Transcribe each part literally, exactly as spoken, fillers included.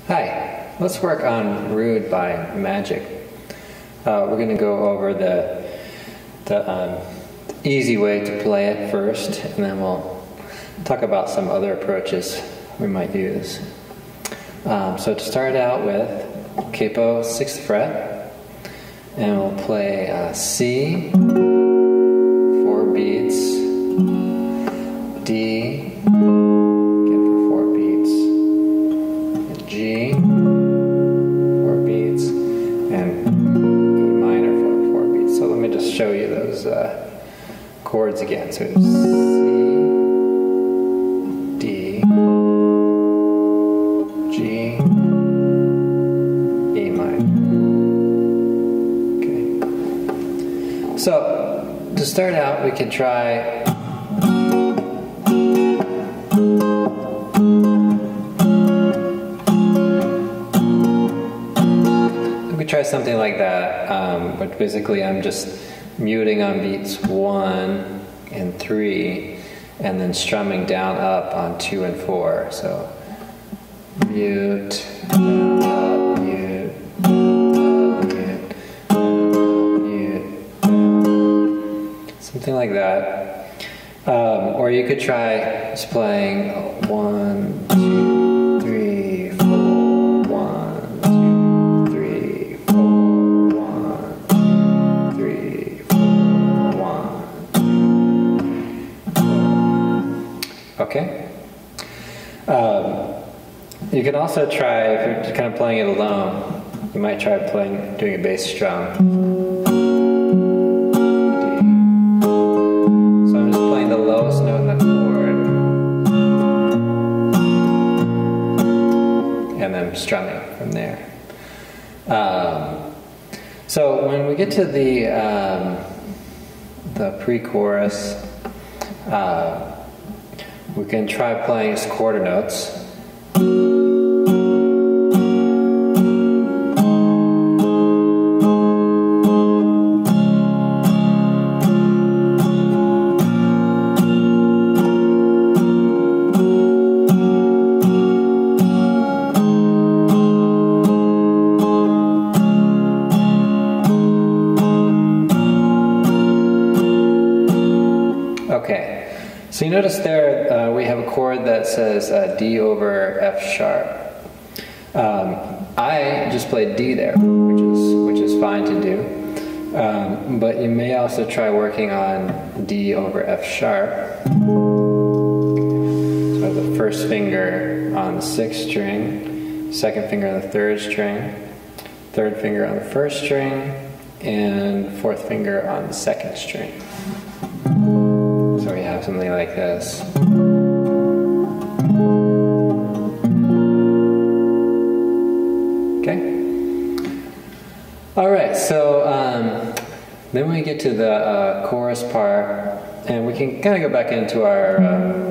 Hi, let's work on Rude by Magic. Uh, we're going to go over the, the um, easy way to play it first, and then we'll talk about some other approaches we might use. Um, so to start out with, capo sixth fret, and we'll play uh, C, four beats, D, G, four beats, and E minor for four beats. So let me just show you those uh, chords again. So it's C, D, G, E minor. Okay. So to start out, we can try. Try something like that, um, but basically I'm just muting on beats one and three, and then strumming down up on two and four. So mute, down, up, mute, down, up, mute, down, up, mute, down. Something like that. Um, or you could try just playing one, two, three, four, one, two, three. Okay. Um, you can also try, if you're just kind of playing it alone, you might try playing, doing a bass strum. D. So I'm just playing the lowest note in the chord, and then strumming from there. Um, so when we get to the um, the pre-chorus, uh, we can try playing just quarter notes. Okay. So you notice there uh, we have a chord that says uh, D over F sharp. Um, I just played D there, which is which is fine to do. Um, but you may also try working on D over F sharp. So the first finger on the sixth string, second finger on the third string, third finger on the first string, and fourth finger on the second string. So we have something like this. Okay. All right. So um, then we get to the uh, chorus part, and we can kind of go back into our. Uh,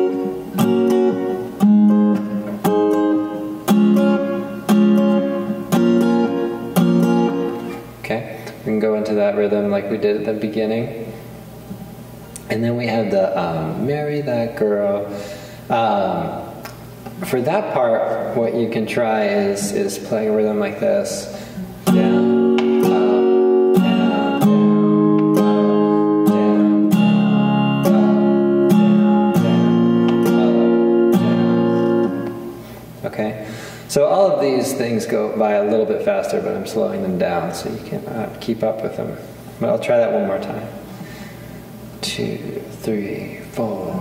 okay. We can go into that rhythm like we did at the beginning. And then we have the um, marry that girl. Um, for that part, what you can try is is playing a rhythm like this. Down, up, down, down, up, down, down, up, down, down, up, down. Okay? So all of these things go by a little bit faster, but I'm slowing them down so you can uh, keep up with them. But I'll try that one more time. Two, three, four.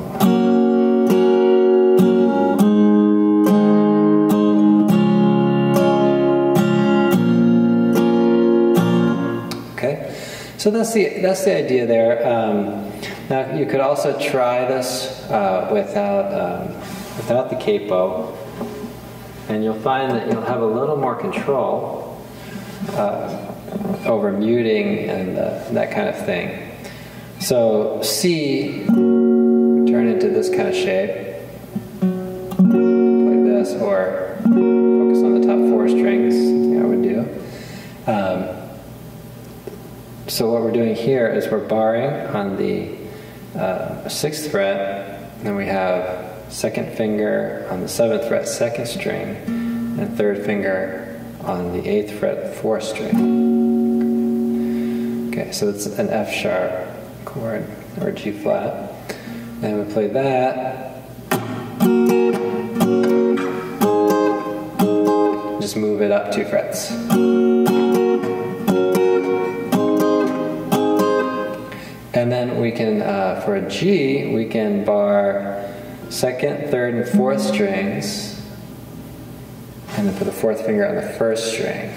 Okay, so that's the that's the idea there. Um, now you could also try this uh, without um, without the capo, and you'll find that you'll have a little more control uh, over muting and uh, that kind of thing. So C turn into this kind of shape, like this, or focus on the top four strings, something I would do. Um, so what we're doing here is we're barring on the uh, sixth fret, then we have second finger on the seventh fret, second string, and third finger on the eighth fret, fourth string. Okay, so it's an F sharp chord or G flat. And we play that. Just move it up two frets. And then we can, uh, for a G, we can bar second, third, and fourth strings, and then put the fourth finger on the first string.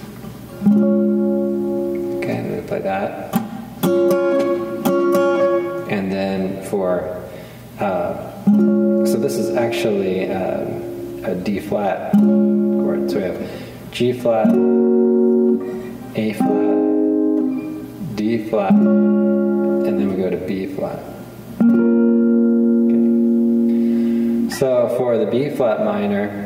Okay, and then we play that. And then for, uh, so this is actually um, a D flat chord. So we have G flat, A flat, D flat, and then we go to B flat. Okay. So for the B flat minor,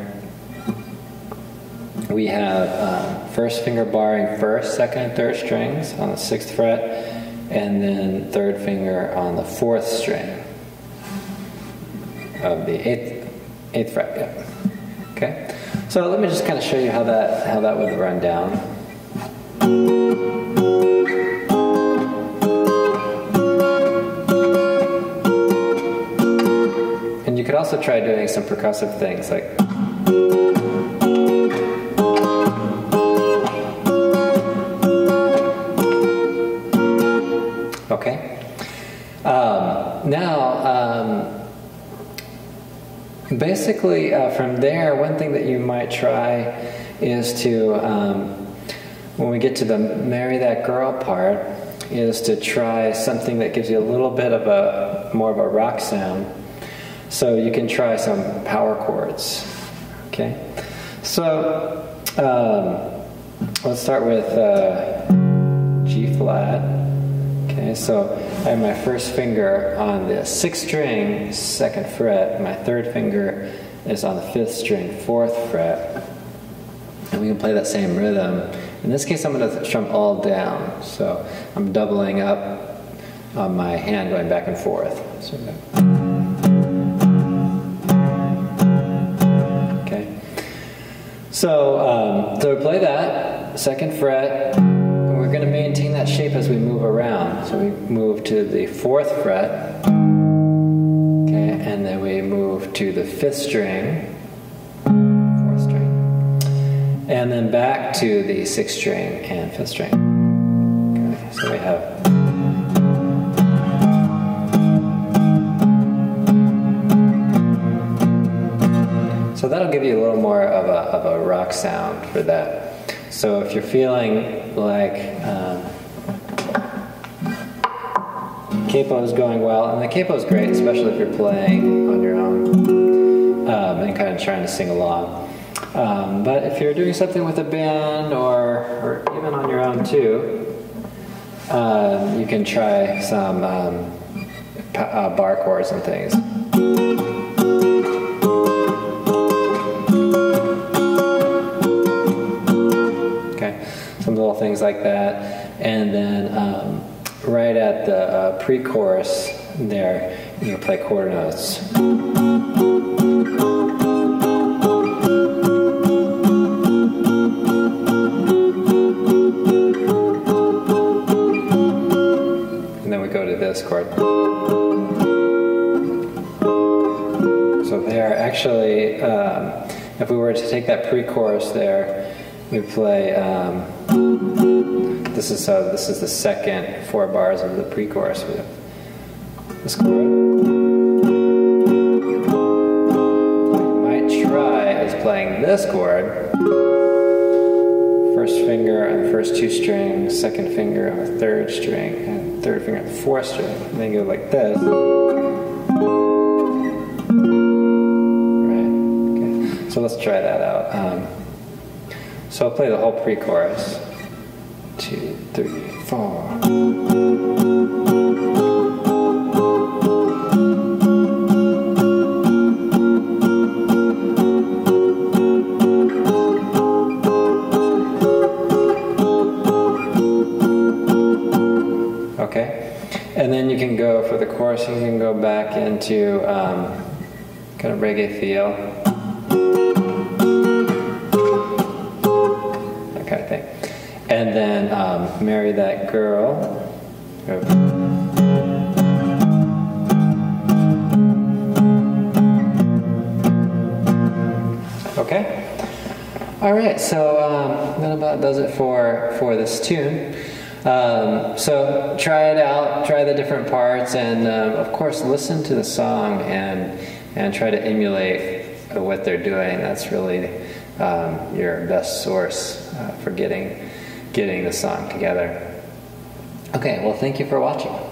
we have um, first finger barring first, second, and third strings on the sixth fret, and then third finger on the fourth string of the eighth, eighth fret. Yeah. Okay. So let me just kind of show you how that how that would run down. And you could also try doing some percussive things like. Okay. Um, now, um, basically, uh, from there, one thing that you might try is to, um, when we get to the "Marry That Girl" part, is to try something that gives you a little bit of a more of a rock sound. So you can try some power chords. Okay. So um, let's start with uh, G flat. Okay, so I have my first finger on the sixth string, second fret. My third finger is on the fifth string, fourth fret. And we can play that same rhythm. In this case, I'm going to strum all down. So I'm doubling up on my hand, going back and forth. So, okay. So, um, so we play that, second fret. We're going to maintain that shape as we move around. So we move to the fourth fret, okay, and then we move to the fifth string, fourth string, and then back to the sixth string and fifth string. Okay, so we have. So that'll give you a little more of a, of a rock sound for that. So if you're feeling like um, capo is going well, and the capo is great, especially if you're playing on your own um, and kind of trying to sing along. Um, but if you're doing something with a band or, or even on your own too, um, you can try some um, uh, bar chords and things. Some little things like that, and then um, right at the uh, pre-chorus there, you can play quarter notes. And then we go to this chord. So there, actually, um, if we were to take that pre-chorus there, we play. Um, this is uh, this is the second four bars of the pre-chorus. We have this chord. What you might try is playing this chord. First finger on the first two strings, second finger on the third string, and third finger on the fourth string. And then you go like this. Right. Okay. So let's try that out. Um, So I'll play the whole pre-chorus. Two, three, four. Okay, and then you can go for the chorus. You can go back into um, kind of reggae feel. um, Marry That Girl. Okay. All right. So um, that about does it for for this tune. Um, so try it out. Try the different parts, and um, of course, listen to the song and and try to emulate what they're doing. That's really um, your best source uh, for getting getting the song together. Okay. Well, thank you for watching.